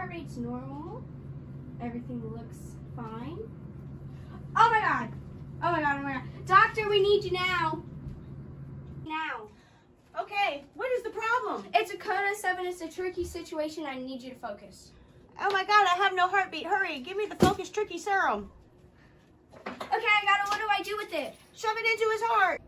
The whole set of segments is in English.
heart rate's normal. Everything looks fine. Oh my god! Oh my god, oh my god. Doctor, we need you now. Now. Okay, what is the problem? It's a code of 7. It's a tricky situation. I need you to focus. Oh my god, I have no heartbeat. Hurry, give me the Focus Tricky Serum. Okay, I got it. What do I do with it? Shove it into his heart.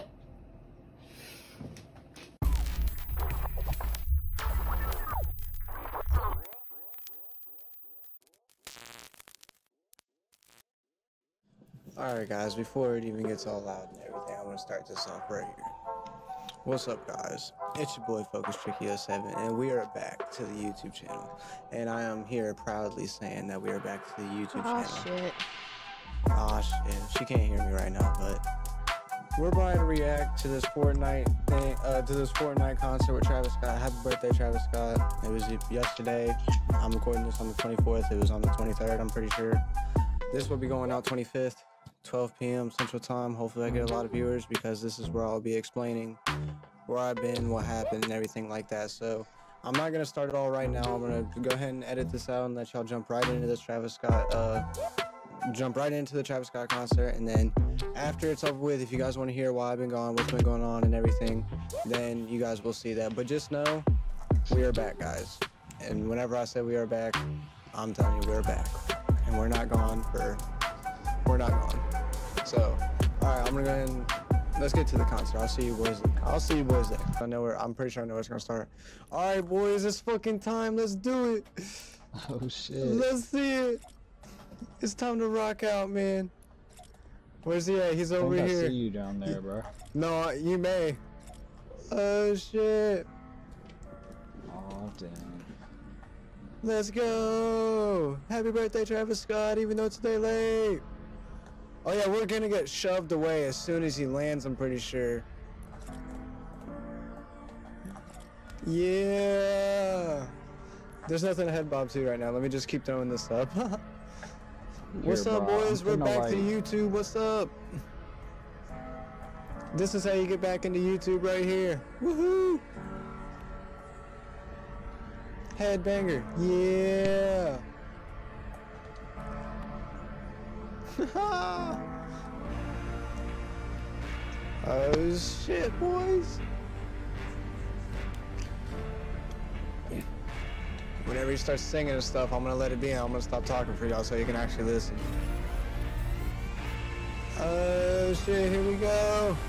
Alright guys, before it even gets all loud and everything, I want to start this off right here. What's up guys? It's your boy Focus Tricky 07 and we are back to the YouTube channel. And I am here proudly saying that we are back to the YouTube channel. Shit. Aw shit. She can't hear me right now, but we're going to react to this Fortnite thing, to this Fortnite concert with Travis Scott. Happy birthday, Travis Scott. It was yesterday. I'm recording this on the 24th. It was on the 23rd, I'm pretty sure. This will be going out 25th. 12 p.m. Central Time. Hopefully I get a lot of viewers because this is where I'll be explaining where I've been, what happened, and everything like that. So I'm not going to start it all right now. I'm going to go ahead and edit this out and let y'all jump right into this Travis Scott, the Travis Scott concert. And then after it's over with, if you guys want to hear why I've been gone, what's been going on and everything, then you guys will see that. But just know, we are back, guys. And whenever I say we are back, I'm telling you we're back. And we're not gone. We're not gone. So, alright, I'm gonna go ahead and let's get to the concert. I'll see you boys there. I'm pretty sure I know where it's gonna start. Alright boys, it's fucking time. Let's do it. Oh shit. Let's see it. It's time to rock out, man. Where's he at? He's over here. I see you down there, bro. No, you may. Oh shit. Oh damn. Let's go. Happy birthday, Travis Scott, even though it's a day late. Oh yeah, we're gonna get shoved away as soon as he lands, I'm pretty sure. Yeah. There's nothing to head bob to right now. Let me just keep throwing this up. What's up, boys? We're back to YouTube. What's up? This is how you get back into YouTube right here. Woohoo! Headbanger. Yeah. Oh shit, boys. Whenever he starts singing and stuff, I'm gonna let it be and I'm gonna stop talking for y'all so you can actually listen. Oh shit, here we go.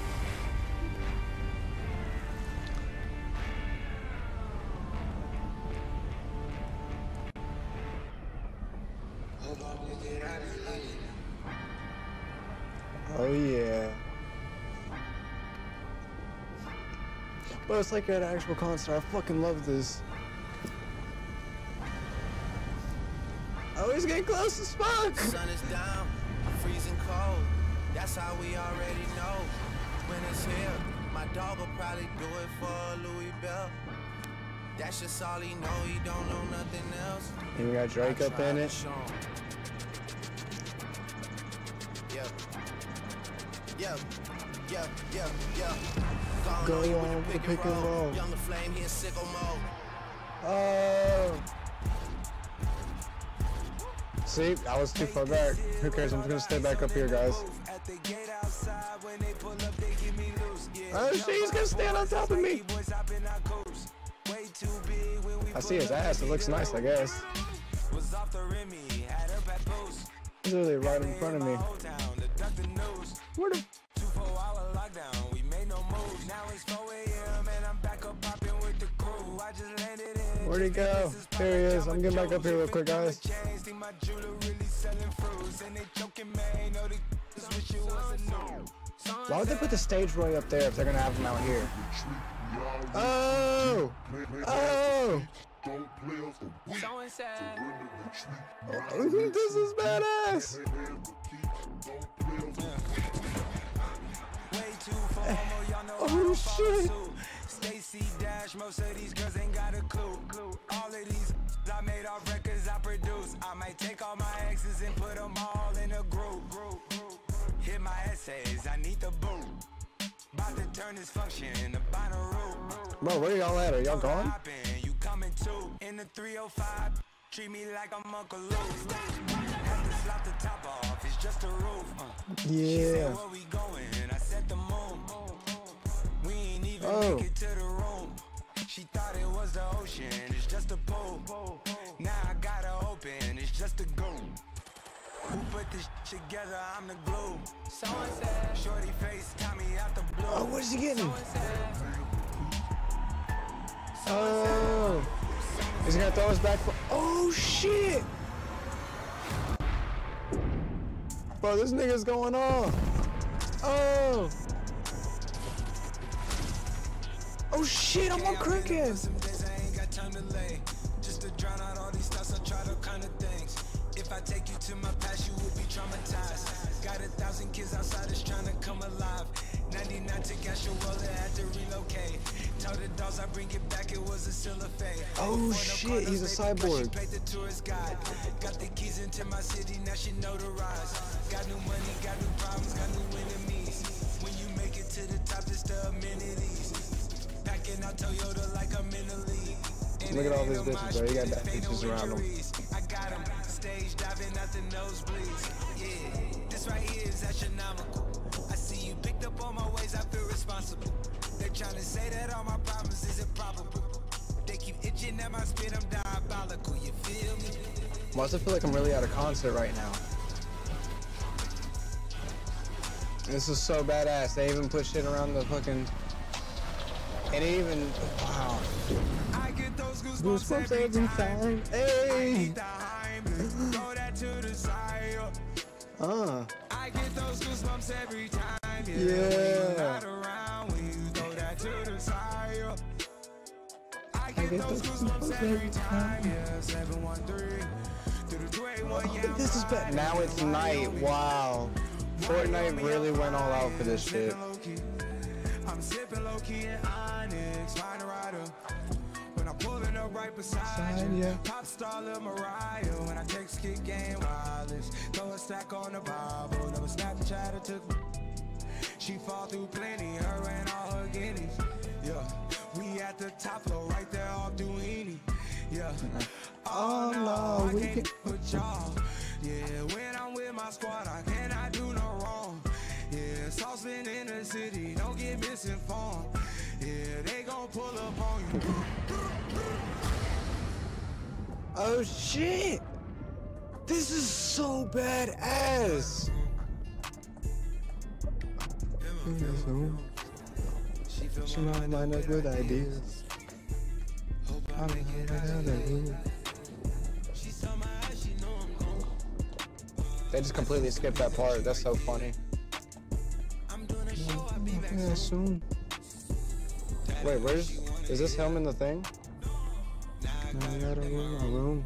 Oh yeah. But it's like you're at an actual concert. I fucking love this. Oh, he's getting close as fuck. Sun is down, freezing cold. That's how we already know when it's here. My dog will probably do it for Louis Bell. That's just all he know. He don't know nothing else. And we got Drake up in it. Yeah. Go on with the pick and roll. Young Flame, he in sicko mode. Oh. See, I was too far back. Who cares? I'm just gonna stay back up here, guys. Oh shit, he's gonna stand on top of me. I see his ass. It looks nice, I guess. He's literally right in front of me. Where the... Where'd he go? There he is. I'm getting back up here real quick, guys. Why would they put the stage right up there if they're gonna have them out here? Oh! Oh! This is badass! Oh shit! Stacy Dash, most of these girls ain't got a clue. All of these I made off records I produce. I might take all my exes and put them all in a group. Hit my essays, I need the boot. About to turn this function into binary. Bro, where y'all at? Are y'all gone? You coming too in the 305. Treat me like I'm Uncle Luke. Have to slap the top off, it's just a roof. She said, where we going? I said the moon. We ain't even make it to the room. She thought it was the ocean, it's just a pool. Now I gotta open, it's just a goon. Who put this together? I'm the glue. Someone said, shorty face, Tommy out the blue. Oh, what is he getting? Oh, he's gonna throw us back. Oh shit! Bro, this nigga's going off. Oh. Oh shit! I'm on cricket. Some days I ain't got time to lay. Just to drown out all these thoughts, I try to kind of things. If I take you to my past, you will be traumatized. Got 1,000 kids outside, is trying to come alive. 99 to gas your wallet, had to relocate. Told the dogs I bring it back, it was a silver fade. Oh shit, he's a cyborg. Played the tourist guide. Got the keys into my city, now she know the rise. Got new money, got new problems, got new enemies. When you make it to the top, it's the amenities. Packing out Toyota like I'm in the league. Look at all these bitches, bro. You got bad bitches around them. I got them stage diving at the nosebleeds. Yeah, this right here is astronomical. I see you picked up on my ways, I feel responsible. They're trying to say that all my problems is improbable. They keep itching at my spit, I'm diabolical. You feel me? Why does it feel like I'm really at a concert right now? This is so badass. They even put shit around the fucking. And it even. Wow. I get those Goosebumps every time. Hey! Throw that to the side. I get those goosebumps every time. Yeah. Not around when you throw that to the side. I get those goosebumps every time. Yeah, 713 through the 281. Yeah, This is bad. Now it's night. Wow. Fortnite really went all out for this shit. I'm sipping low key in Onyx, find a rider. When I'm pulling up right beside you, pop star Lil Mariah. When I text kick game wireless, throw a stack on the Bible. Never Snapchat or took. She fall through plenty, her and all her guineas. Yeah, we at the top floor, right there off Duini. Yeah. Oh no, we can. Put y'all. Yeah, when I'm with my squad, I cannot do no wrong. Yeah, saucepan in the city, don't get misinformed. Yeah, they gon' pull up on you. Oh shit! This is so badass! She might mind a good ideas. I'm They just completely skipped that part. That's so funny. Yeah, soon. Wait, is this him in the thing? I gotta room my room.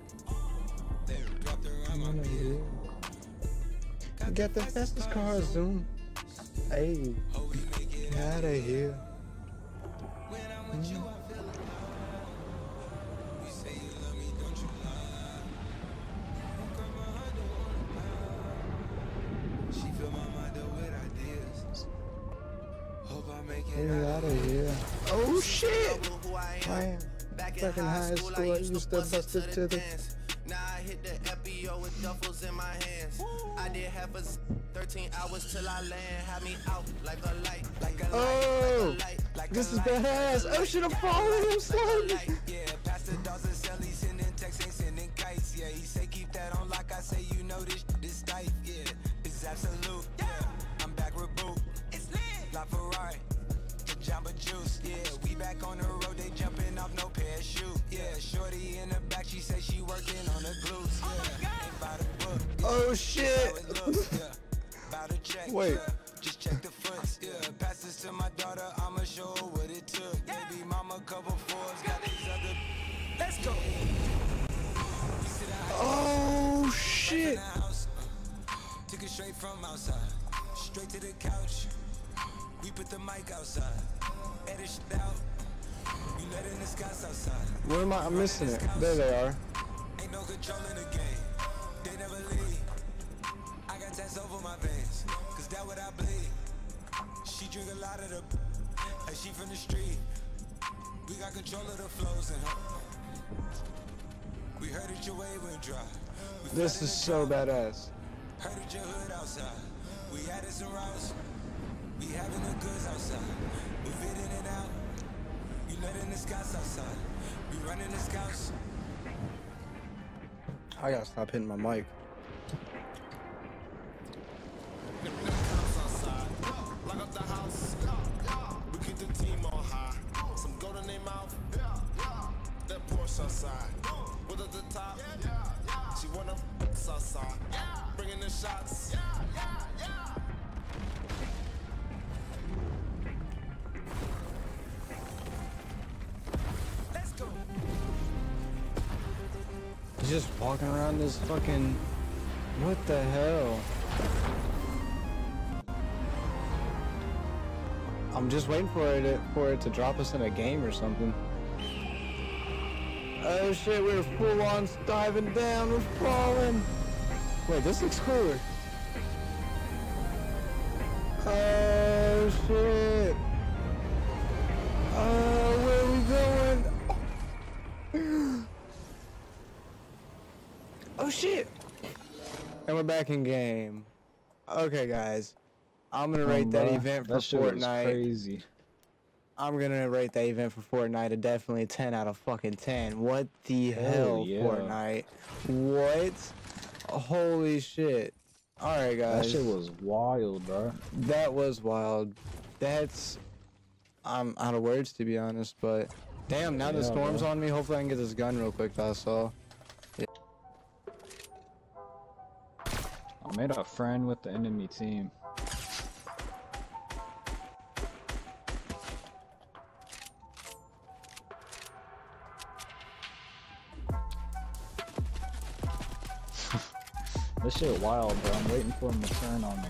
Get the fastest car, Zoom. Hey, get out of here. Get out of here. Oh shit! Man, back in high school, I used to bust it to the. Now I hit the FBO with duffels in my hands. I did half a 13 hours till I land. Had me out like a light, like a Oh, this is badass. Oh shit, I'm falling. I'm sliding. Yeah, Pastor Dawson Sally sending texts, ain't sending kites. Yeah, he say keep that on like I say, you know this type. Yeah, it's absolute. Yeah, I'm back with Boo. It's lit. La Ferrari. Jamba Juice, yeah, we back on the road, they jumping off no parachute, yeah, shorty in the back, she say she working on the glutes, yeah, ain't by the book, yeah. Oh shit! About to check, wait, yeah. Just check the foots, yeah, pass this to my daughter, I'ma show her what it took, baby mama couple fours, got these other, let's go! Oh shit! Took it straight from outside, straight to the couch. We put the mic outside, edit shit out. We letting the skies outside. Where am I? I'm missing it. There they are. Ain't no control in the game. They never leave. I got tats over my veins, cause that what I bleed. She drink a lot of the, and she from the street. We got control of the flows in her. We heard it This is so badass. Heard at your hood outside. We had it some routes. We having the goods outside. We fit in and out. We letting the scouts outside. We running the scouts. I gotta stop hitting my mic. Lock up the house. We keep the team on high. Some gold in their mouth. That Porsche outside. With at the top. She wanna outside. Bringing the shots. Let's go. He's just walking around this fucking... What the hell? I'm just waiting for it to drop us in a game or something. Oh shit, we're full on diving down, we're falling. Wait, this looks cooler. Oh shit. Oh, where are we going? Oh shit. And we're back in game. Okay guys, I'm gonna rate that event for Fortnite. Crazy. I'm gonna rate that event for Fortnite a definitely 10 out of fucking 10. What the hell, yeah. Fortnite? What? Holy shit. Alright, guys. That shit was wild, bro. That was wild. I'm out of words, to be honest, but... Damn, now the storm's on me. Hopefully I can get this gun real quick, that's all. Yeah. I made a friend with the enemy team. This shit wild, bro. I'm waiting for him to turn on me.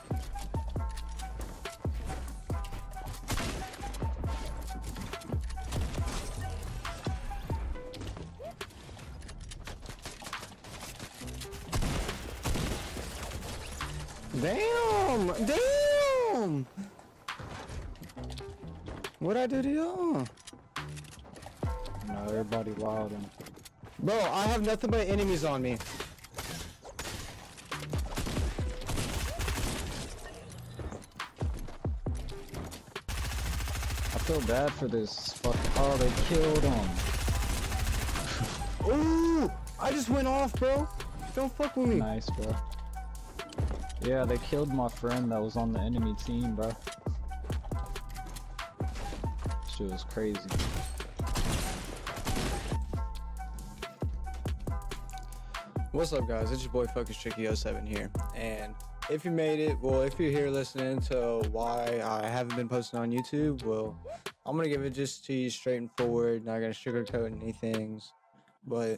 Damn! Damn! What'd I do to y'all? No, everybody wildin'. Bro, I have nothing but enemies on me. I feel bad for this fuck. Oh, they killed him. Ooh! I just went off, bro. Don't fuck with me. Nice, bro. Yeah, they killed my friend that was on the enemy team, bro. Shit was crazy. What's up, guys? It's your boy Focus Tricky 07 here, and if you made it, well, if you're here listening to why I haven't been posting on YouTube, well, I'm gonna give it just to you straight and forward, not gonna sugarcoat anything, but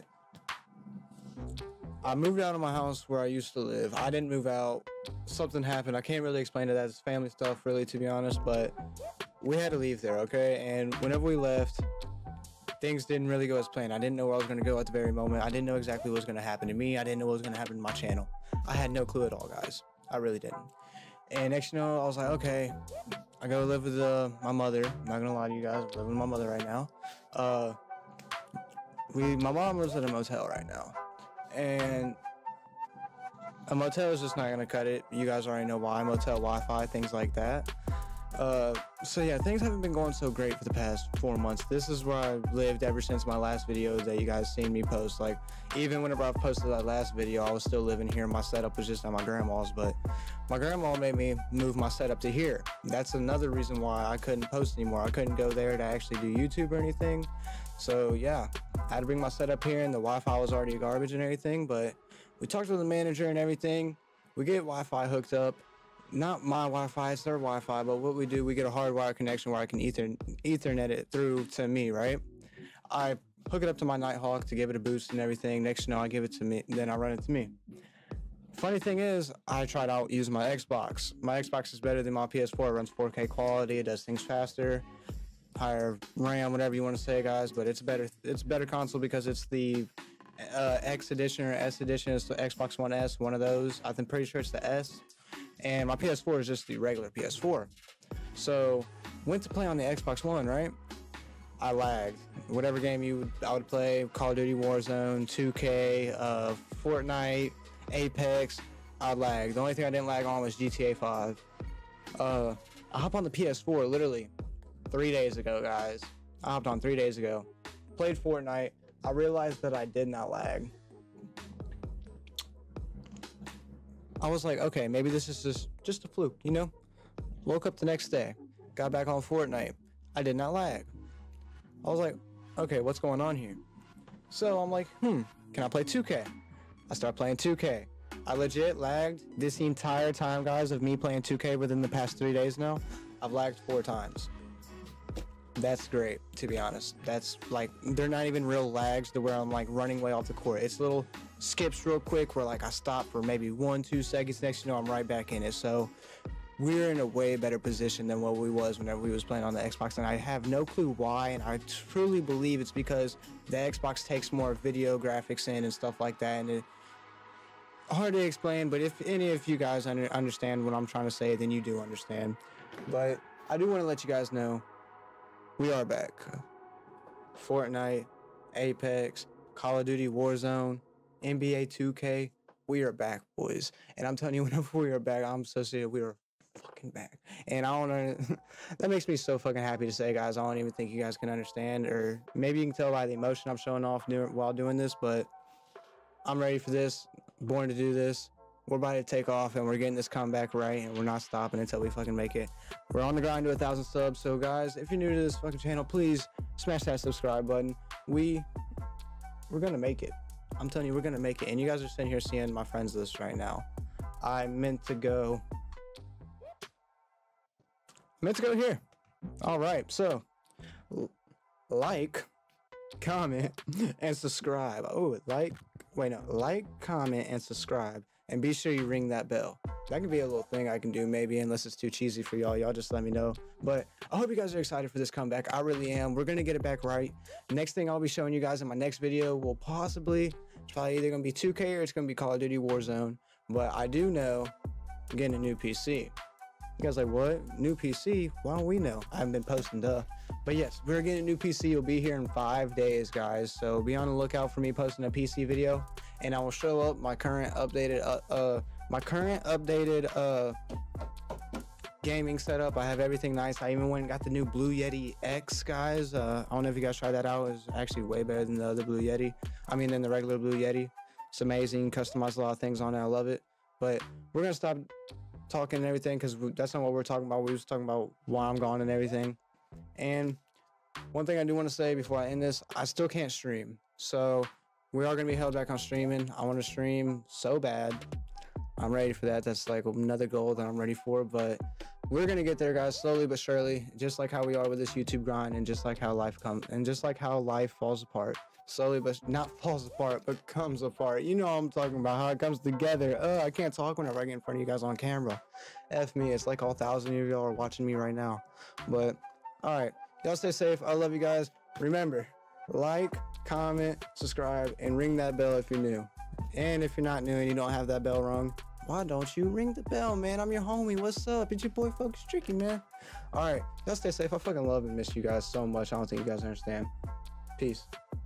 I moved out of my house where I used to live. I didn't move out. Something happened. I can't really explain it. That's family stuff, really, to be honest, but we had to leave there, okay? And whenever we left, things didn't really go as planned. I didn't know where I was going to go at the very moment. I didn't know exactly what was going to happen to me. I didn't know what was going to happen to my channel. I had no clue at all, guys. I really didn't. And next you know, I was like, okay, I go live with my mother. I'm not going to lie to you guys. I live with my mother right now. My mom lives at a motel right now. And a motel is just not going to cut it. You guys already know why. Motel Wi-Fi, things like that. So yeah, things haven't been going so great for the past 4 months. This is where I've lived ever since my last video that you guys seen me post. Like, even whenever I posted that last video, I was still living here. My setup was just at my grandma's, but my grandma made me move my setup to here. That's another reason why I couldn't post anymore. I couldn't go there to actually do YouTube or anything. So yeah, I had to bring my setup here, and the Wi-Fi was already garbage and everything, but we talked to the manager and everything. We get Wi-Fi hooked up. Not my Wi-Fi, it's their Wi-Fi, but what we do, we get a hardwired connection where I can Ethernet it through to me, right? I hook it up to my Nighthawk to give it a boost and everything. Next, I give it to me, then I run it to me. Funny thing is, I tried out using my Xbox. My Xbox is better than my PS4. It runs 4K quality, it does things faster, higher RAM, whatever you want to say, guys. But it's a better console because it's the X edition or S edition. It's the Xbox One S, one of those. I'm pretty sure it's the S. And my PS4 is just the regular PS4. So, went to play on the Xbox One, right? I lagged. Whatever game I would play, Call of Duty Warzone, 2K, Fortnite, Apex, I lagged. The only thing I didn't lag on was GTA 5. I hopped on the PS4 literally 3 days ago, guys. I hopped on 3 days ago. Played Fortnite. I realized that I did not lag. I was like, okay, maybe this is just a fluke, you know? Woke up the next day, got back on Fortnite. I did not lag. I was like, okay, what's going on here? So I'm like, can I play 2K? I start playing 2K. I legit lagged this entire time, guys, of me playing 2K within the past 3 days now. I've lagged 4 times. That's great, to be honest. That's like, they're not even real lags to where I'm like running way off the court. It's little skips real quick where like I stop for maybe 1-2 seconds. Next, you know, I'm right back in it. So we're in a way better position than what we was whenever we was playing on the Xbox, and I have no clue why, and I truly believe it's because the Xbox takes more video graphics in and stuff like that, and it's hard to explain, but if any of you guys understand what I'm trying to say, then you do understand. But I do want to let you guys know we are back. Fortnite, Apex, Call of Duty Warzone, NBA 2K, we are back, boys. And I'm telling you, whenever we are back, I'm so serious, we are fucking back. And I don't know, that makes me so fucking happy to say, guys. I don't even think you guys can understand, or maybe you can tell by the emotion I'm showing off while doing this, but I'm ready for this, born to do this. We're about to take off, and we're getting this comeback right, and we're not stopping until we fucking make it. We're on the grind to 1,000 subs, so guys, if you're new to this fucking channel, please smash that subscribe button. We're gonna make it. I'm telling you, we're gonna make it. And you guys are sitting here seeing my friends list right now. I meant to go here. All right, so like, comment, and subscribe. Like, comment, and subscribe. And be sure you ring that bell. That could be a little thing I can do maybe, unless it's too cheesy for y'all. Y'all just let me know. But I hope you guys are excited for this comeback. I really am. We're going to get it back right. Next thing I'll be showing you guys in my next video will it's probably either going to be 2K or it's going to be Call of Duty Warzone. But I do know I'm getting a new PC. You guys like, what? New PC? Why don't we know? I haven't been posting, duh. But yes, we're getting a new PC. It'll be here in 5 days, guys. So be on the lookout for me posting a PC video. And I will show up my current updated gaming setup. I have everything nice. I even went and got the new Blue Yeti X, guys. I don't know if you guys tried that out. It's actually way better than the other Blue Yeti. I mean, than the regular Blue Yeti. It's amazing. Customized a lot of things on it. I love it. But we're gonna stop talking and everything, because that's not what we're talking about. We was talking about why I'm gone and everything. And one thing I do want to say before I end this, I still can't stream. So we are going to be held back on streaming. I want to stream so bad. I'm ready for that. That's like another goal that I'm ready for. But we're going to get there, guys, slowly but surely. Just like how we are with this YouTube grind, and just like how life comes, and just like how life falls apart. Slowly, but not falls apart, but comes apart. You know what I'm talking about, how it comes together. I can't talk whenever I get in front of you guys on camera. F me. It's like all 1,000 of y'all are watching me right now. But, all right. Y'all stay safe. I love you guys. Remember, like, comment, subscribe, and ring that bell if you're new. And if you're not new and you don't have that bell rung, why don't you ring the bell, man? I'm your homie. What's up? It's your boy, Focus Tricky, man. All right. Y'all stay safe. I fucking love and miss you guys so much. I don't think you guys understand. Peace.